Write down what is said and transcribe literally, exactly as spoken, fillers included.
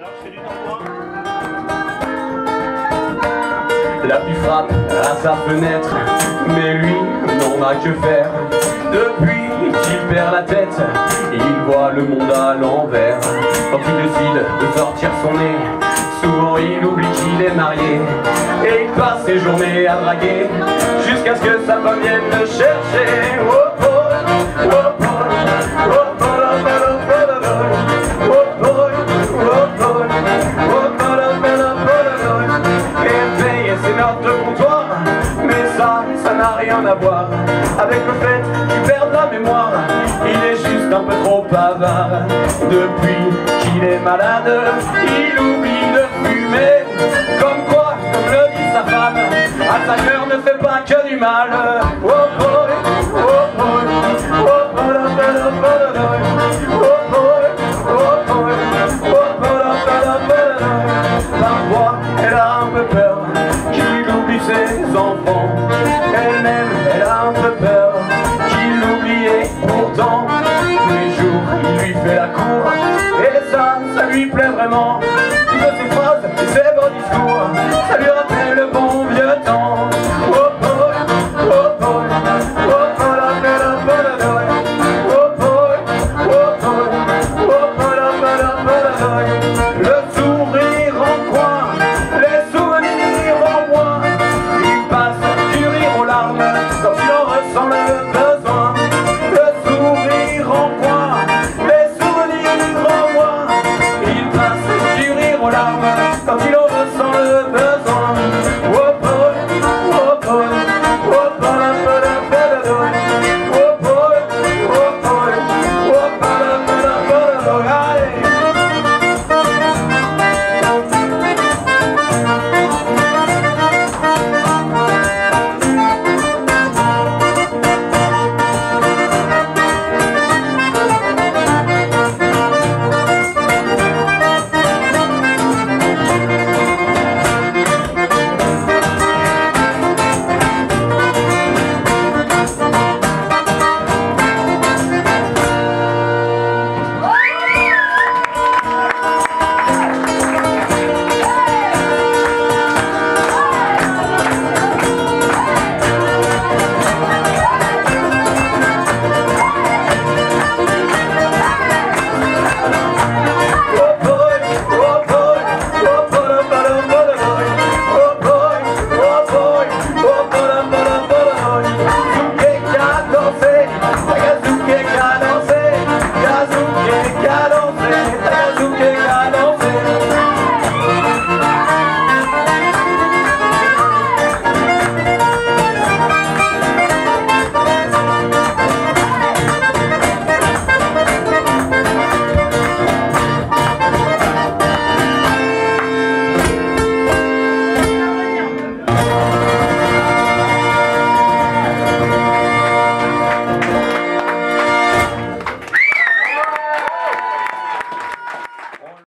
La pluie frappe à sa fenêtre, mais lui n'en a que faire. Depuis qu'il perd la tête, il voit le monde à l'envers. Quand il décide de sortir son nez, souvent il oublie qu'il est marié. Et il passe ses journées à draguer, jusqu'à ce que sa femme vienne le chercher. Oh, oh, oh, oh, oh, oh, oh, ça n'a rien à voir avec le fait qu'il perd la mémoire. Il est juste un peu trop bavard. Depuis qu'il est malade, il oublie de fumer. Comme quoi, comme le dit sa femme, Alzheimer ne fait pas que du mal. Oh, oh, oh, oh, oh, oh, parfois, elle a un peu peur qu'il oublie ses enfants. Elle-même, elle a un peu peur qu'il l'oublie et pourtant tous les jours, il lui fait la cour. Et ça, ça lui plaît vraiment. Il veut ses phrases et ses beaux discours. Ça lui rappelle le bon vieux temps. Oh, oh, oh, oh, oh, le